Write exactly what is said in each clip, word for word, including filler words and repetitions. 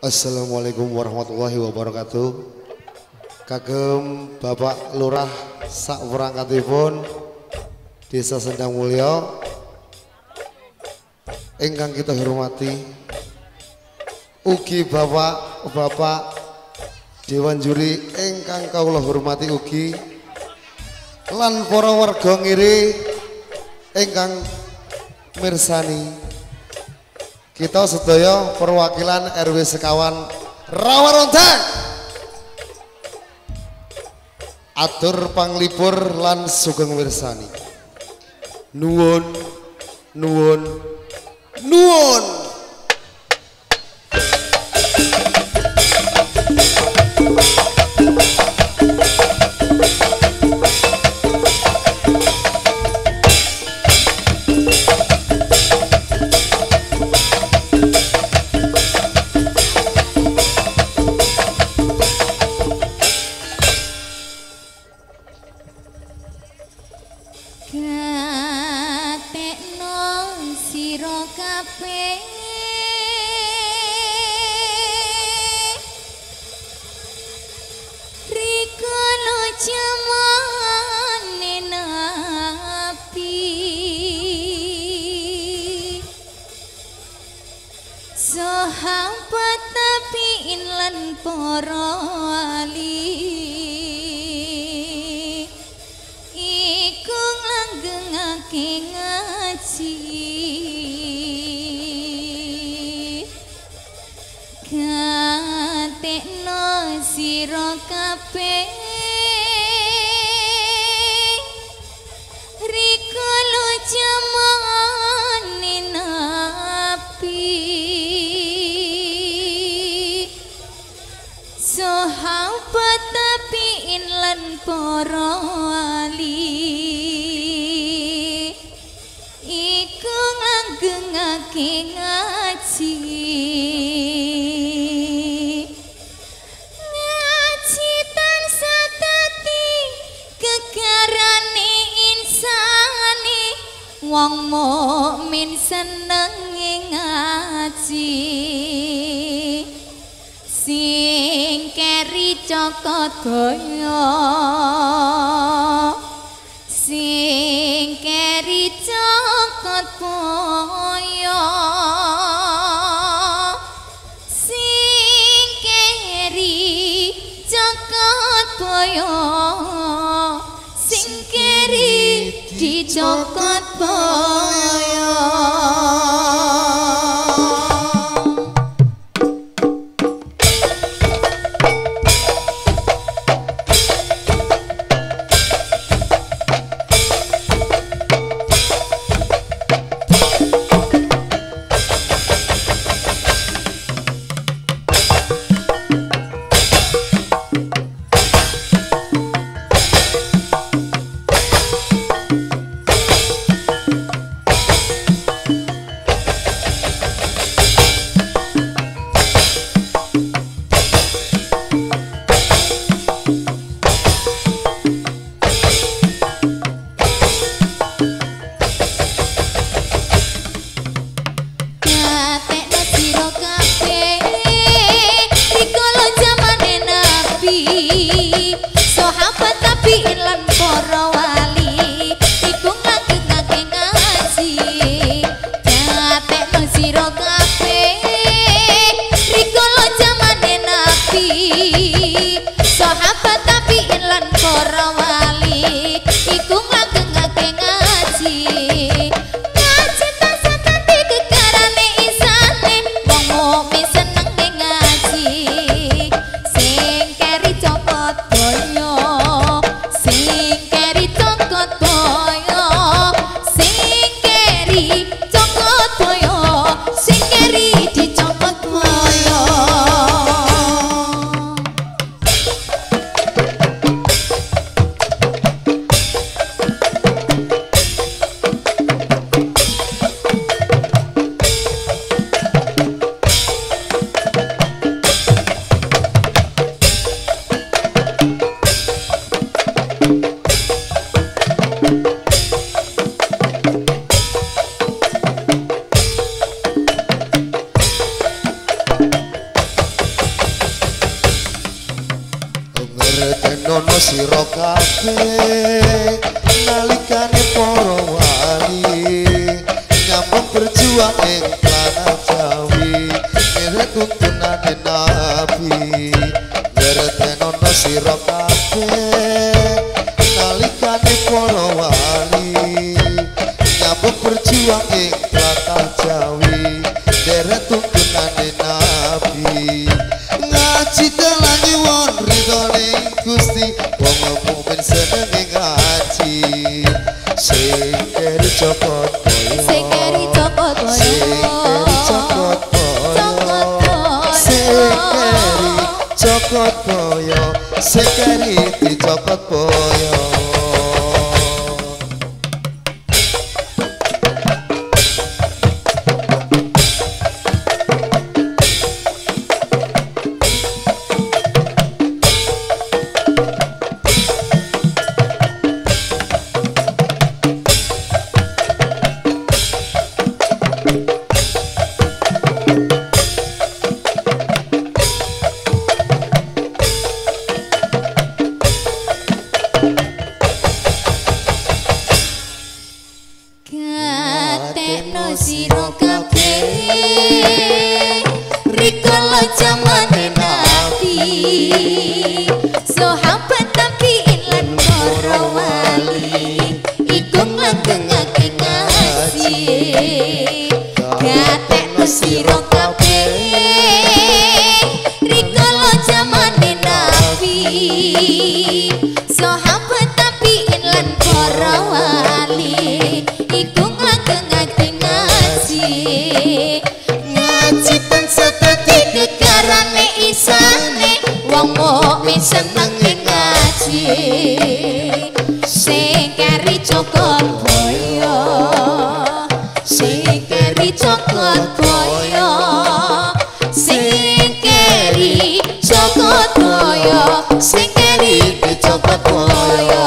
Assalamualaikum warahmatullahi wabarakatuh. Kagem Bapak Lurah sak perangkatipun Desa Sendang Mulya ingkang kita hormati, ugi Bapak-bapak Dewan Juri ingkang kawula hormati ugi, lan para warga ngiri ingkang mirsani. Kita sedaya perwakilan R W sekawan Rawarontang atur panglipur lan sugeng mirsani. Nuwun nuwun nuwun. Sahabat tapi inlan para wali iku langgengake ngaji, gatekno sira kabeh rikala jamane nabi. Sahabat tapi inlan para wali iku langgengake ngaji, ngaji tansah dadi gegarane insane, wong mukmin seneng ngaji. Sing keri Cakadaya, sing keri Cakadaya, sing keri Cakadaya, sing keri di Cakadaya. enono sira kabeh nalikane para wali nyambung berjuang ing tanah Jawi mirip tuntunane nabi mirip enono sira kabeh nalikane para wali nyambung berjuang ing tanah Jawi mirip tuntunane nabi ngaji dalan nyuwun ridhone Gusti wong mukmin senenge ngaji sing keri cokot boyo sing keri cokot boyo sing keri cokot boyo sing keri cokot boyo sing keri dicokot boyo Gateno sira kabeh rikala jamane nabi sahabat tabi'in lan para wali iku nglangengake ngaji gateno sira kabeh rikala jamane nabi sahabat tabi'in lan para wali iku nglangengake ngaji ngaji ten seteti kekarane isane wong mukmin seneng ngaji sing keri cokot boyo sing keri cokot boyo sing keri cokot boyo sing keri dicokot boyo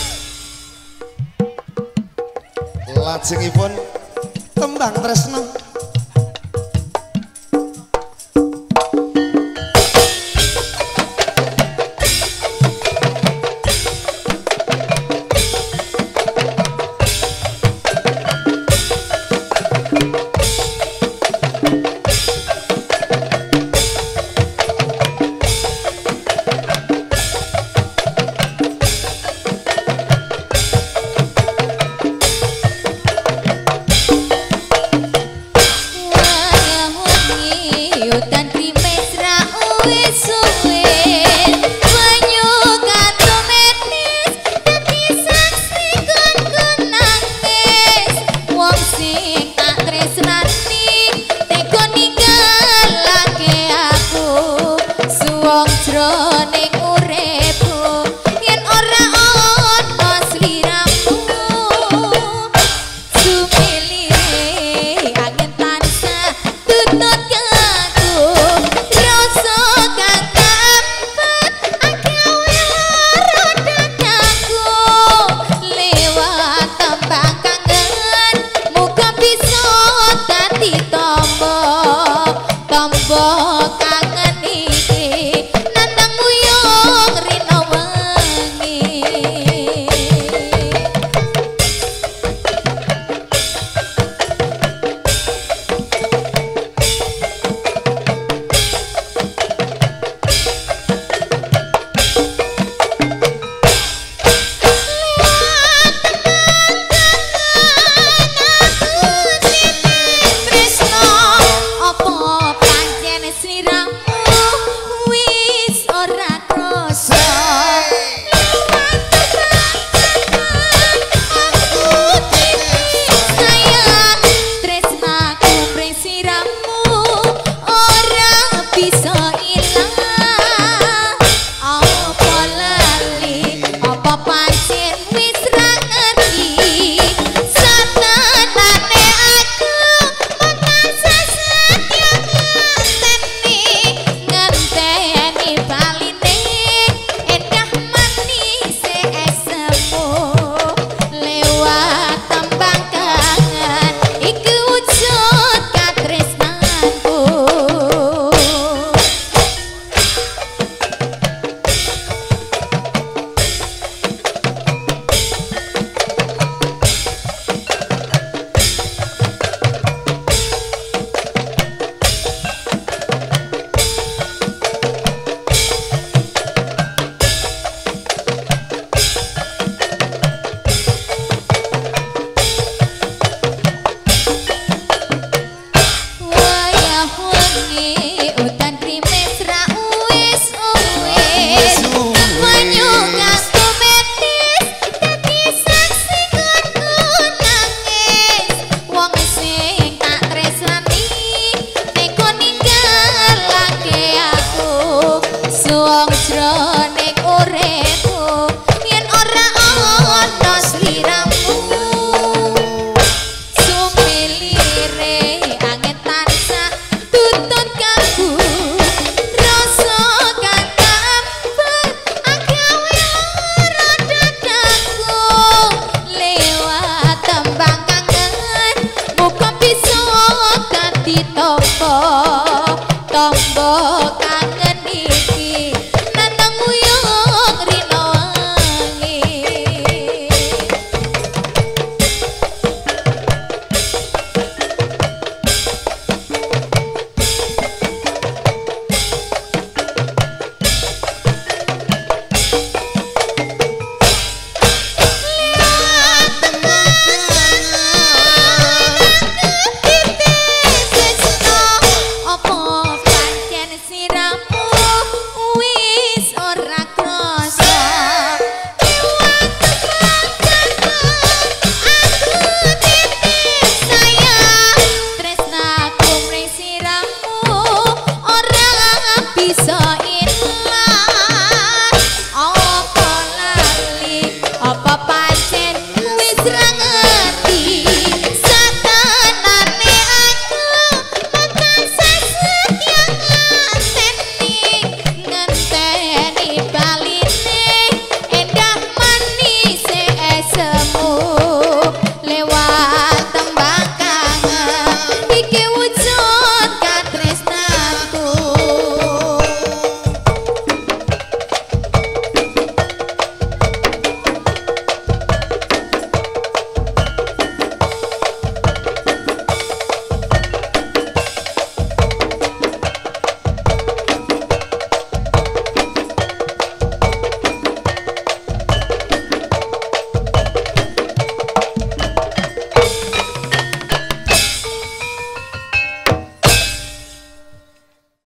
lajengipun tembang tresno